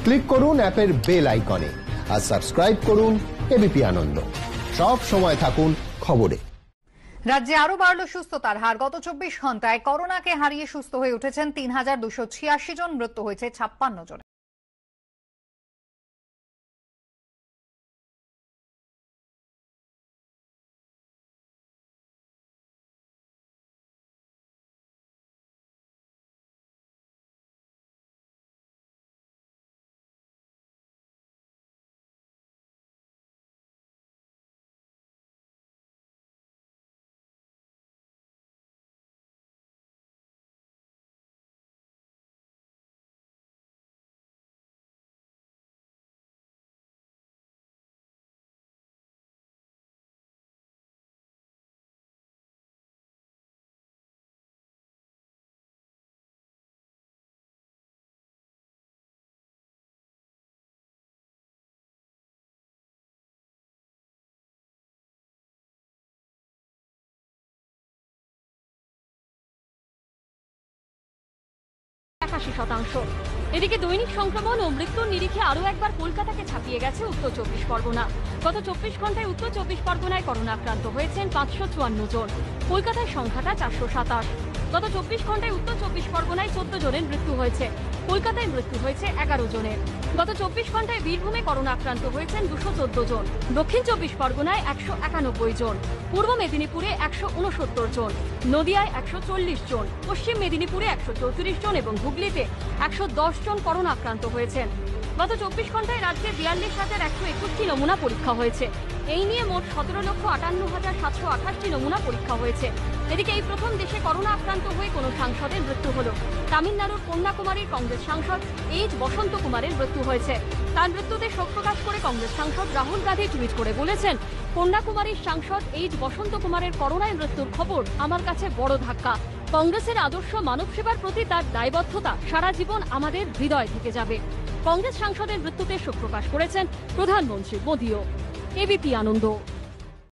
Click করুন অ্যাপের bell আইকনে আর সাবস্ক্রাইব করুন এবিপি আনন্দ। সব সময় থাকুন খবরে। রাজ্যে আরো বাড়ল সুস্থতার হার। গত 24 ঘন্টায় করোনাকে হারিয়ে সুস্থ হয়ে উঠেছেন ৩,২৮৬ জন, মৃত্যু হয়েছে ৫৬ জন। এদিকে দৈনিক সংক্রমণ ও মৃত্যুর নিরিখে আরো একবার কলকাতাকে ছাপিয়ে গেছে উত্তর ২৪ পরগনা। গত ২৪ ঘন্টায় উত্তর ২৪ পরগনায় করোনা আক্রান্ত হয়েছেন ৫৫৪ জন, কলকাতায় সংখ্যাটা ৪২৭। গত ২৪ ঘন্টায় উত্তর ২৪ পরগনায় ১৪ জনের মৃত্যু হয়েছে, কলকাতায় মৃত্যু হয়েছে ১১ জনের। গত ২৪ ঘন্টায় বীরভূমে করোনা আক্রান্ত হয়েছেন ২১৪ জন, দক্ষিণ ২৪ পরগনায় ১৯১ জন, পূর্ব মেদিনীপুরে ১৬৯ জন, নদিয়ায় ১৪০ জন, পশ্চিম মেদিনীপুরে ১৩৪ জন এবং হুগলিতে ১১০ জন করোনা আক্রান্ত হয়েছেন। গত ২৪ ঘন্টায় রাজ্যে ৪২,১২১টি নমুনা পরীক্ষা হয়েছে। এই নিয়ে মোট ১৭,৫৮,৭২৮টি নমুনা পরীক্ষা হয়েছে। এদিকে এই প্রথম দেশে করোনা আক্রান্ত হয়ে কোনো সাংসদের মৃত্যু হলো। তামিলনাড়ুর কন্যাকুমারীর কংগ্রেস সাংসদ এইচ বসন্ত কুমারের মৃত্যু হয়েছে। তার মৃত্যুতে শোক প্রকাশ করে কংগ্রেস সাংসদ রাহুল গান্ধী টুইট করে বলেছেন, কন্যাকুমারীর সাংসদ এইচ বসন্ত কুমারের করোনায় মৃত্যুর খবর আমার কাছে বড় ধাক্কা। কংগ্রেসের আদর্শ মানব সেবার প্রতি তার দায়বদ্ধতা সারা জীবন আমাদের হৃদয় থেকে যাবে। কংগ্রেস সাংসদের মৃত্যুতে শোক প্রকাশ করেছেন প্রধানমন্ত্রী মোদিও। এবিপি আনন্দ।